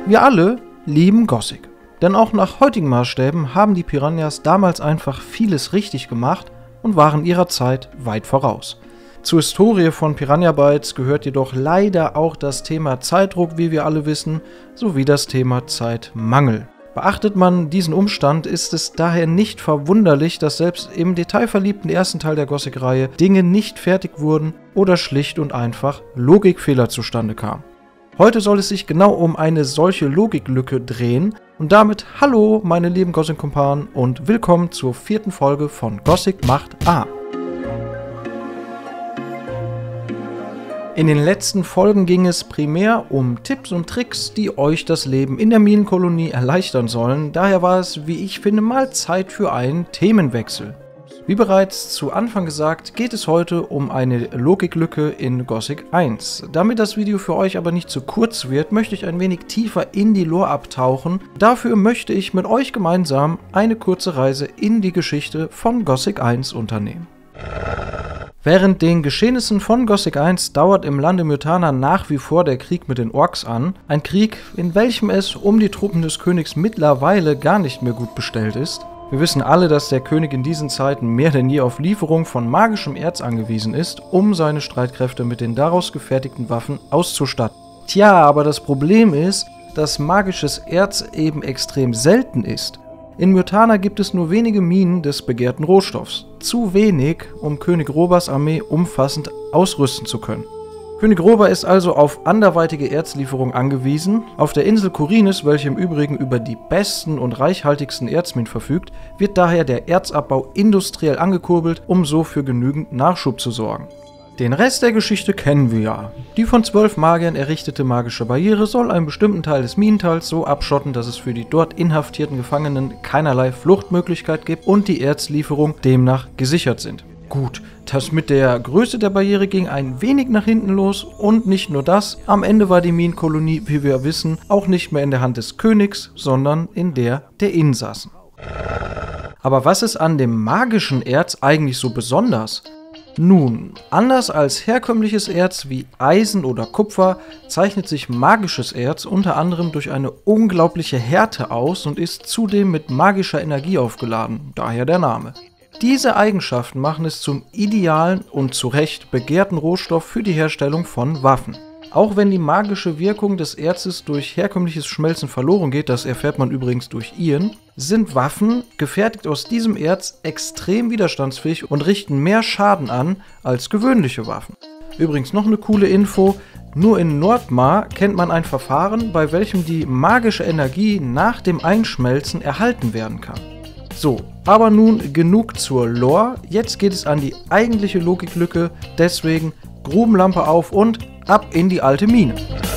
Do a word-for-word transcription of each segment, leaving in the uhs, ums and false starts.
Wir alle lieben Gothic. Denn auch nach heutigen Maßstäben haben die Piranhas damals einfach vieles richtig gemacht und waren ihrer Zeit weit voraus. Zur Historie von Piranha Bytes gehört jedoch leider auch das Thema Zeitdruck, wie wir alle wissen, sowie das Thema Zeitmangel. Beachtet man diesen Umstand, ist es daher nicht verwunderlich, dass selbst im detailverliebten ersten Teil der Gothic-Reihe Dinge nicht fertig wurden oder schlicht und einfach Logikfehler zustande kamen. Heute soll es sich genau um eine solche Logiklücke drehen und damit hallo meine lieben Gothic-Kumpanen und willkommen zur vierten Folge von Gothic macht A. In den letzten Folgen ging es primär um Tipps und Tricks, die euch das Leben in der Minenkolonie erleichtern sollen. Daher war es, wie ich finde, mal Zeit für einen Themenwechsel. Wie bereits zu Anfang gesagt, geht es heute um eine Logiklücke in Gothic eins. Damit das Video für euch aber nicht zu kurz wird, möchte ich ein wenig tiefer in die Lore abtauchen. Dafür möchte ich mit euch gemeinsam eine kurze Reise in die Geschichte von Gothic eins unternehmen. Während den Geschehnissen von Gothic eins dauert im Lande Myrtana nach wie vor der Krieg mit den Orks an. Ein Krieg, in welchem es um die Truppen des Königs mittlerweile gar nicht mehr gut bestellt ist. Wir wissen alle, dass der König in diesen Zeiten mehr denn je auf Lieferung von magischem Erz angewiesen ist, um seine Streitkräfte mit den daraus gefertigten Waffen auszustatten. Tja, aber das Problem ist, dass magisches Erz eben extrem selten ist. In Myrtana gibt es nur wenige Minen des begehrten Rohstoffs. Zu wenig, um König Robas Armee umfassend ausrüsten zu können. König Roba ist also auf anderweitige Erzlieferung angewiesen. Auf der Insel Khorinis, welche im Übrigen über die besten und reichhaltigsten Erzminen verfügt, wird daher der Erzabbau industriell angekurbelt, um so für genügend Nachschub zu sorgen. Den Rest der Geschichte kennen wir ja. Die von zwölf Magiern errichtete magische Barriere soll einen bestimmten Teil des Minentals so abschotten, dass es für die dort inhaftierten Gefangenen keinerlei Fluchtmöglichkeit gibt und die Erzlieferung demnach gesichert sind. Gut, das mit der Größe der Barriere ging ein wenig nach hinten los und nicht nur das, am Ende war die Minenkolonie, wie wir wissen, auch nicht mehr in der Hand des Königs, sondern in der der Insassen. Aber was ist an dem magischen Erz eigentlich so besonders? Nun, anders als herkömmliches Erz wie Eisen oder Kupfer zeichnet sich magisches Erz unter anderem durch eine unglaubliche Härte aus und ist zudem mit magischer Energie aufgeladen, daher der Name. Diese Eigenschaften machen es zum idealen und zu Recht begehrten Rohstoff für die Herstellung von Waffen. Auch wenn die magische Wirkung des Erzes durch herkömmliches Schmelzen verloren geht, das erfährt man übrigens durch Iren, sind Waffen, gefertigt aus diesem Erz, extrem widerstandsfähig und richten mehr Schaden an als gewöhnliche Waffen. Übrigens noch eine coole Info, nur in Nordmar kennt man ein Verfahren, bei welchem die magische Energie nach dem Einschmelzen erhalten werden kann. So, aber nun genug zur Lore, jetzt geht es an die eigentliche Logiklücke, deswegen Grubenlampe auf und ab in die alte Mine.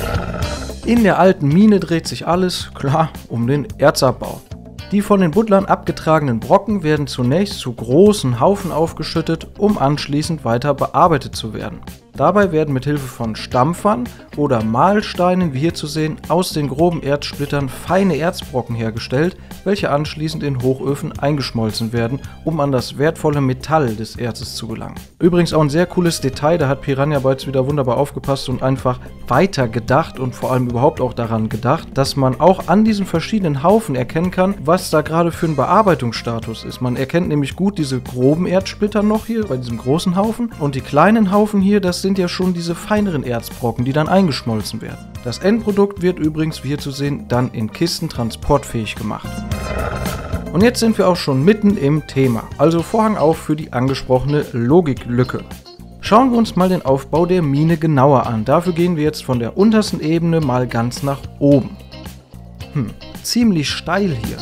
In der alten Mine dreht sich alles, klar, um den Erzabbau. Die von den Buttlern abgetragenen Brocken werden zunächst zu großen Haufen aufgeschüttet, um anschließend weiter bearbeitet zu werden. Dabei werden mit Hilfe von Stampfern oder Mahlsteinen, wie hier zu sehen, aus den groben Erzsplittern feine Erzbrocken hergestellt, welche anschließend in Hochöfen eingeschmolzen werden, um an das wertvolle Metall des Erzes zu gelangen. Übrigens auch ein sehr cooles Detail, da hat Piranha Bytes wieder wunderbar aufgepasst und einfach weiter gedacht und vor allem überhaupt auch daran gedacht, dass man auch an diesen verschiedenen Haufen erkennen kann, was da gerade für ein Bearbeitungsstatus ist. Man erkennt nämlich gut diese groben Erzsplitter noch hier bei diesem großen Haufen und die kleinen Haufen hier, das sind ja schon diese feineren Erzbrocken, die dann eingeschmolzen werden. Das Endprodukt wird übrigens, wie hier zu sehen, dann in Kisten transportfähig gemacht. Und jetzt sind wir auch schon mitten im Thema, also Vorhang auf für die angesprochene Logiklücke. Schauen wir uns mal den Aufbau der Mine genauer an. Dafür gehen wir jetzt von der untersten Ebene mal ganz nach oben. Hm, ziemlich steil hier.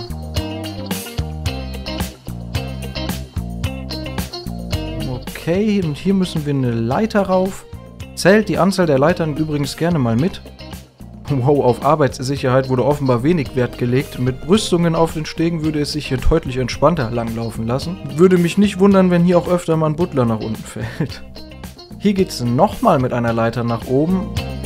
Okay, und hier müssen wir eine Leiter rauf. Zählt die Anzahl der Leitern übrigens gerne mal mit. Wow, auf Arbeitssicherheit wurde offenbar wenig Wert gelegt. Mit Brüstungen auf den Stegen würde es sich hier deutlich entspannter langlaufen lassen. Würde mich nicht wundern, wenn hier auch öfter mal ein Butler nach unten fällt. Hier geht es nochmal mit einer Leiter nach oben.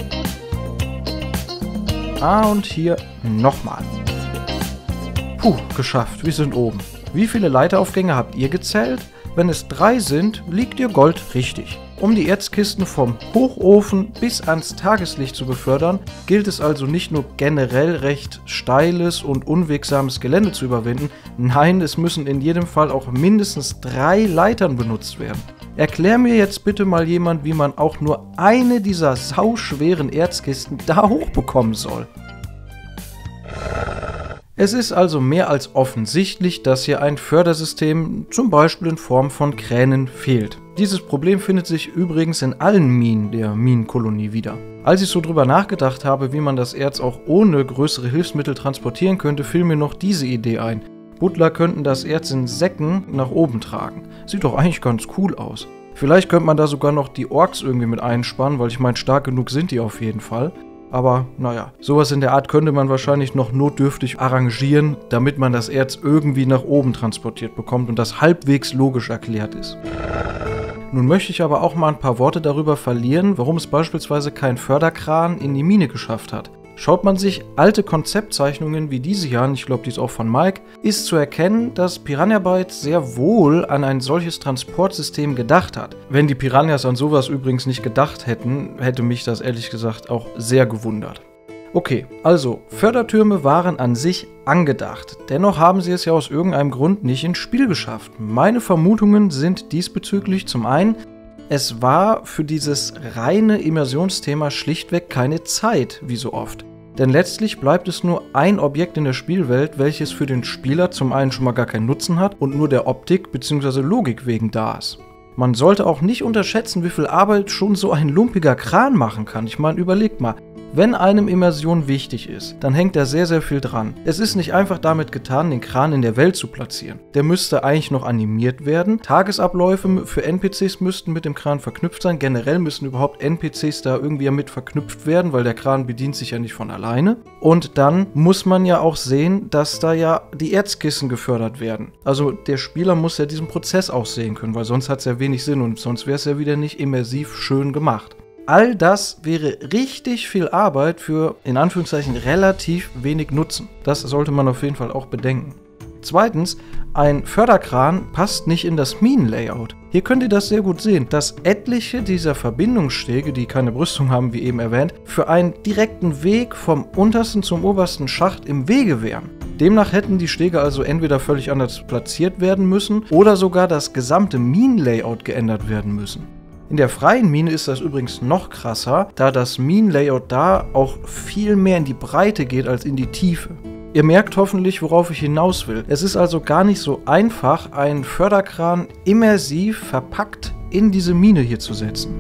Ah, und hier nochmal. Puh, geschafft, wir sind oben. Wie viele Leiteraufgänge habt ihr gezählt? Wenn es drei sind, liegt ihr Gold richtig. Um die Erzkisten vom Hochofen bis ans Tageslicht zu befördern, gilt es also nicht nur generell recht steiles und unwegsames Gelände zu überwinden, nein, es müssen in jedem Fall auch mindestens drei Leitern benutzt werden. Erklär mir jetzt bitte mal jemand, wie man auch nur eine dieser sauschweren Erzkisten da hochbekommen soll. Es ist also mehr als offensichtlich, dass hier ein Fördersystem, zum Beispiel in Form von Kränen, fehlt. Dieses Problem findet sich übrigens in allen Minen der Minenkolonie wieder. Als ich so drüber nachgedacht habe, wie man das Erz auch ohne größere Hilfsmittel transportieren könnte, fiel mir noch diese Idee ein. Butler könnten das Erz in Säcken nach oben tragen. Sieht doch eigentlich ganz cool aus. Vielleicht könnte man da sogar noch die Orks irgendwie mit einspannen, weil ich meine, stark genug sind die auf jeden Fall. Aber naja, sowas in der Art könnte man wahrscheinlich noch notdürftig arrangieren, damit man das Erz irgendwie nach oben transportiert bekommt und das halbwegs logisch erklärt ist. Nun möchte ich aber auch mal ein paar Worte darüber verlieren, warum es beispielsweise kein Förderkran in die Mine geschafft hat. Schaut man sich alte Konzeptzeichnungen wie diese hier an, ich glaube die ist auch von Mike, ist zu erkennen, dass Piranha Bytes sehr wohl an ein solches Transportsystem gedacht hat. Wenn die Piranhas an sowas übrigens nicht gedacht hätten, hätte mich das ehrlich gesagt auch sehr gewundert. Okay, also Fördertürme waren an sich angedacht, dennoch haben sie es ja aus irgendeinem Grund nicht ins Spiel geschafft. Meine Vermutungen sind diesbezüglich zum einen, es war für dieses reine Immersionsthema schlichtweg keine Zeit, wie so oft. Denn letztlich bleibt es nur ein Objekt in der Spielwelt, welches für den Spieler zum einen schon mal gar keinen Nutzen hat und nur der Optik bzw. Logik wegen da ist. Man sollte auch nicht unterschätzen, wie viel Arbeit schon so ein lumpiger Kran machen kann. Ich meine, überlegt mal. Wenn einem Immersion wichtig ist, dann hängt da sehr, sehr viel dran. Es ist nicht einfach damit getan, den Kran in der Welt zu platzieren. Der müsste eigentlich noch animiert werden. Tagesabläufe für N P Cs müssten mit dem Kran verknüpft sein. Generell müssen überhaupt N P Cs da irgendwie mit verknüpft werden, weil der Kran bedient sich ja nicht von alleine. Und dann muss man ja auch sehen, dass da ja die Erzkissen gefördert werden. Also der Spieler muss ja diesen Prozess auch sehen können, weil sonst hat es ja wenig Sinn und sonst wäre es ja wieder nicht immersiv schön gemacht. All das wäre richtig viel Arbeit für, in Anführungszeichen, relativ wenig Nutzen. Das sollte man auf jeden Fall auch bedenken. Zweitens, ein Förderkran passt nicht in das Minenlayout. Hier könnt ihr das sehr gut sehen, dass etliche dieser Verbindungsstege, die keine Brüstung haben, wie eben erwähnt, für einen direkten Weg vom untersten zum obersten Schacht im Wege wären. Demnach hätten die Stege also entweder völlig anders platziert werden müssen oder sogar das gesamte Minenlayout geändert werden müssen. In der freien Mine ist das übrigens noch krasser, da das Minenlayout da auch viel mehr in die Breite geht als in die Tiefe. Ihr merkt hoffentlich, worauf ich hinaus will. Es ist also gar nicht so einfach, einen Förderkran immersiv verpackt in diese Mine hier zu setzen.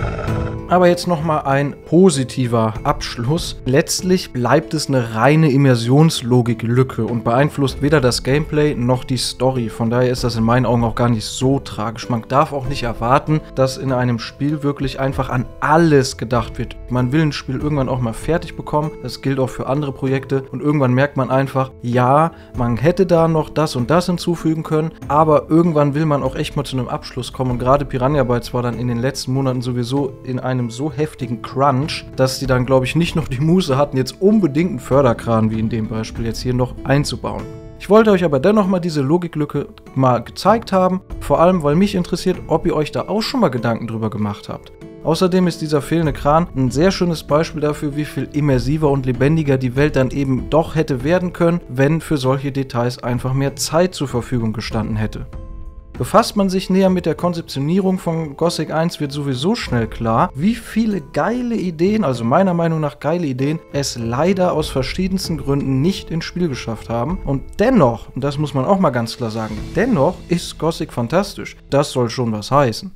Aber jetzt nochmal ein positiver Abschluss. Letztlich bleibt es eine reine Immersionslogik-Lücke und beeinflusst weder das Gameplay noch die Story. Von daher ist das in meinen Augen auch gar nicht so tragisch. Man darf auch nicht erwarten, dass in einem Spiel wirklich einfach an alles gedacht wird. Man will ein Spiel irgendwann auch mal fertig bekommen. Das gilt auch für andere Projekte. Und irgendwann merkt man einfach, ja, man hätte da noch das und das hinzufügen können. Aber irgendwann will man auch echt mal zu einem Abschluss kommen. Und gerade Piranha Bytes war dann in den letzten Monaten sowieso in einem so heftigen Crunch, dass die dann, glaube ich, nicht noch die Muße hatten, jetzt unbedingt einen Förderkran, wie in dem Beispiel, jetzt hier noch einzubauen. Ich wollte euch aber dennoch mal diese Logiklücke mal gezeigt haben, vor allem, weil mich interessiert, ob ihr euch da auch schon mal Gedanken drüber gemacht habt. Außerdem ist dieser fehlende Kran ein sehr schönes Beispiel dafür, wie viel immersiver und lebendiger die Welt dann eben doch hätte werden können, wenn für solche Details einfach mehr Zeit zur Verfügung gestanden hätte. Befasst man sich näher mit der Konzeptionierung von Gothic eins, wird sowieso schnell klar, wie viele geile Ideen, also meiner Meinung nach geile Ideen, es leider aus verschiedensten Gründen nicht ins Spiel geschafft haben. Und dennoch, und das muss man auch mal ganz klar sagen, dennoch ist Gothic fantastisch. Das soll schon was heißen.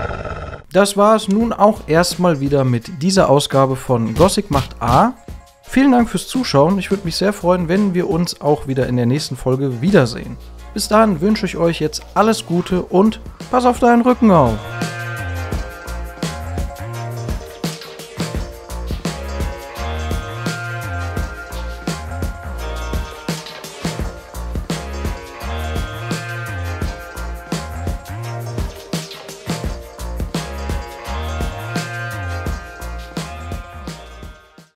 Das war es nun auch erstmal wieder mit dieser Ausgabe von Gothic macht A. Vielen Dank fürs Zuschauen. Ich würde mich sehr freuen, wenn wir uns auch wieder in der nächsten Folge wiedersehen. Bis dahin wünsche ich euch jetzt alles Gute und pass auf deinen Rücken auf.